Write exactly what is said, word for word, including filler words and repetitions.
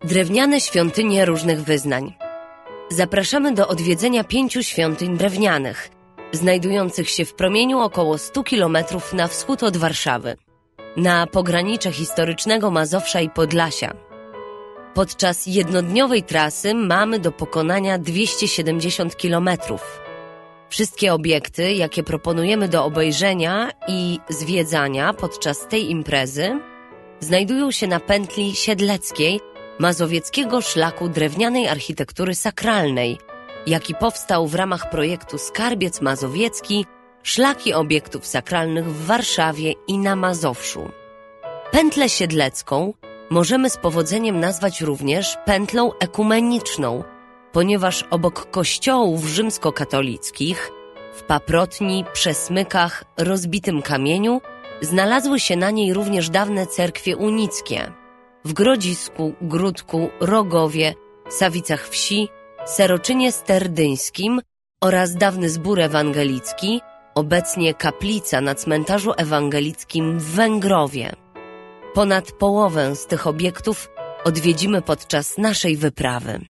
Drewniane świątynie różnych wyznań. Zapraszamy do odwiedzenia pięciu świątyń drewnianych, znajdujących się w promieniu około stu kilometrów na wschód od Warszawy, na pogranicze historycznego Mazowsza i Podlasia. Podczas jednodniowej trasy mamy do pokonania dwieście siedemdziesiąt kilometrów. Wszystkie obiekty, jakie proponujemy do obejrzenia i zwiedzania podczas tej imprezy, znajdują się na pętli siedleckiej Mazowieckiego Szlaku Drewnianej Architektury Sakralnej, jaki powstał w ramach projektu Skarbiec Mazowiecki – Szlaki obiektów sakralnych w Warszawie i na Mazowszu. Pętlę siedlecką możemy z powodzeniem nazwać również pętlą ekumeniczną, ponieważ obok kościołów rzymskokatolickich, w Paprotni, Przesmykach, Rozbitym Kamieniu znalazły się na niej również dawne cerkwie unickie w Grodzisku, Gródku, Rogowie, Sawicach Wsi, Seroczynie Sterdyńskim oraz dawny zbór ewangelicki, obecnie kaplica na cmentarzu ewangelickim w Węgrowie. Ponad połowę z tych obiektów odwiedzimy podczas naszej wyprawy.